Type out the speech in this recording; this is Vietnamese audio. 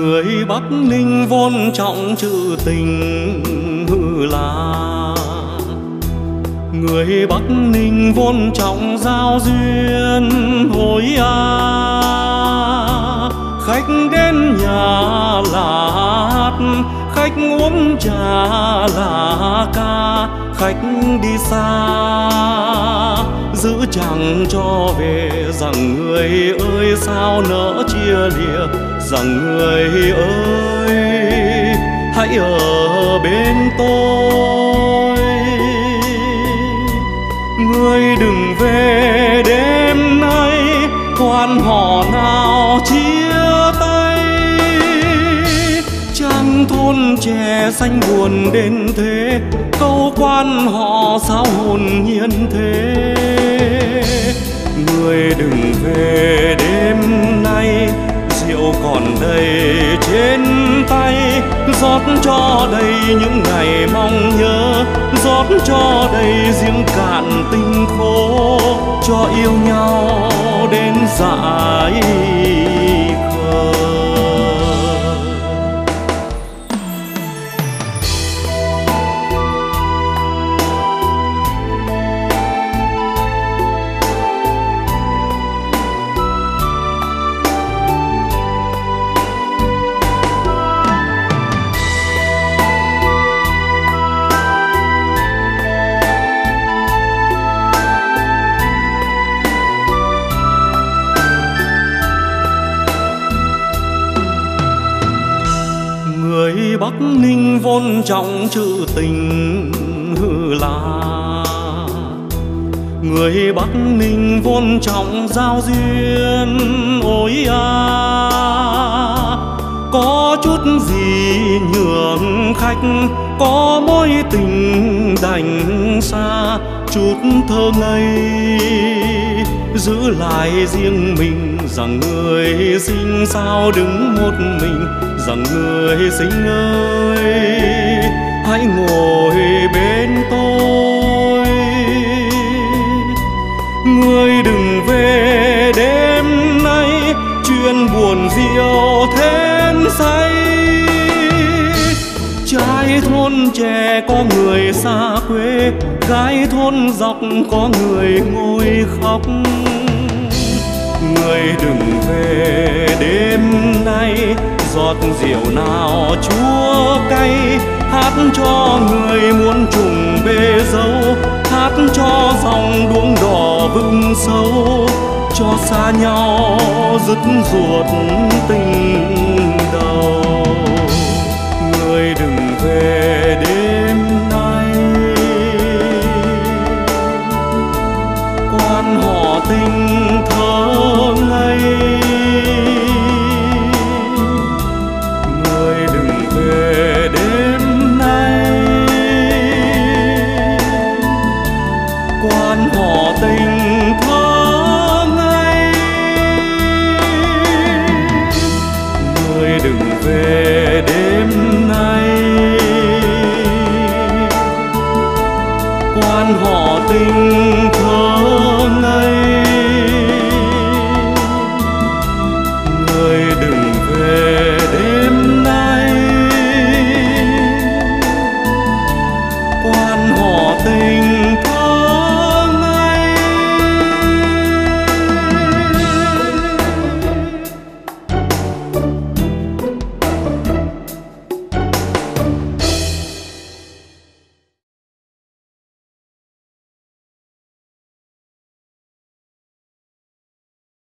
Người Bắc Ninh vốn trọng trữ tình hư là, người Bắc Ninh vốn trọng giao duyên hối khách đến nhà là hát, khách uống trà là ca, khách đi xa giữ chẳng cho về, rằng người ơi sao nỡ chia lìa, rằng người ơi hãy ở bên tôi. Người đừng về đêm nay, quan họ nào chia tay, trang thôn trẻ xanh buồn đến thế, câu quan họ sao hồn nhiên thế. Người đừng về đêm nay, rượu còn đầy trên tay, rót cho đầy những ngày mong nhớ, rót cho đầy riêng cạn tình khô, cho yêu nhau đến dại khờ. Người Bắc Ninh vốn trọng trữ tình hư là, người Bắc Ninh vốn trọng giao duyên ôi có chút gì nhường khách, có mối tình đành xa, chút thơ ngây giữ lại riêng mình, rằng người sinh sao đứng một mình, rằng người sinh ơi hãy ngồi bên tôi. Người đừng về đêm nay, chuyện buồn rượu thêm say, trai thôn trẻ có người xa quê, gái thôn dọc có người ngồi khóc. Người đừng về đêm nay, giọt rượu nào chua cay, hát cho người muốn trùng bê dâu, hát cho dòng đuống đỏ vực sâu, cho xa nhau dứt ruột tình đầu. Người đừng về đêm nay, quan họ tình thơ ngây. Người đừng về đêm nay, quan họ tình thơ ngây. Người đừng về đêm nay, quan họ tình thơ